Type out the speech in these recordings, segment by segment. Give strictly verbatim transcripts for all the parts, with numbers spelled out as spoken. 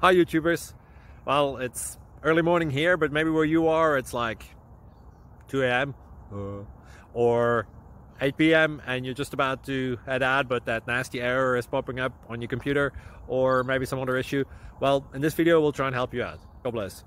Hi YouTubers. Well, it's early morning here, but maybe where you are it's like two A M uh, or eight P M and you're just about to head out, but that nasty error is popping up on your computer, or maybe some other issue. Well, in this video we'll try and help you out. God bless.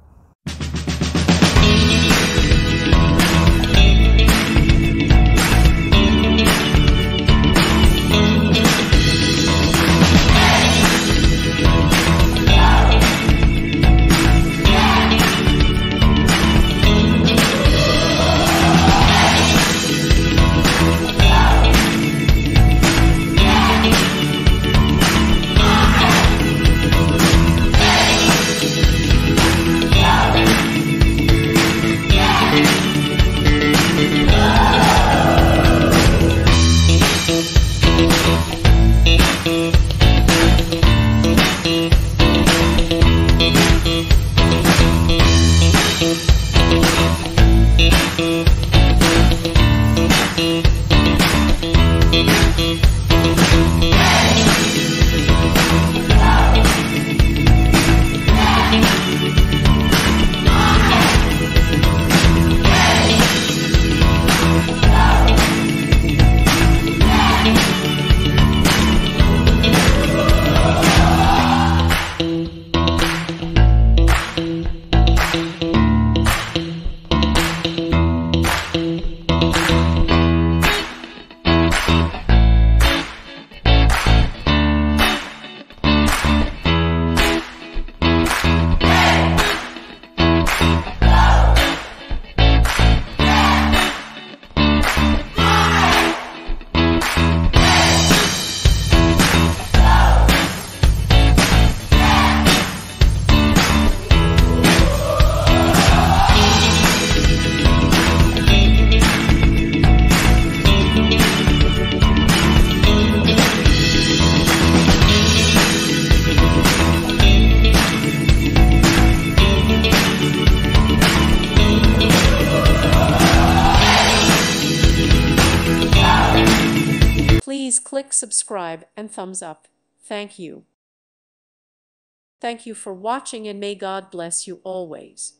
Please click subscribe and thumbs up. Thank you. Thank you for watching, and may God bless you always.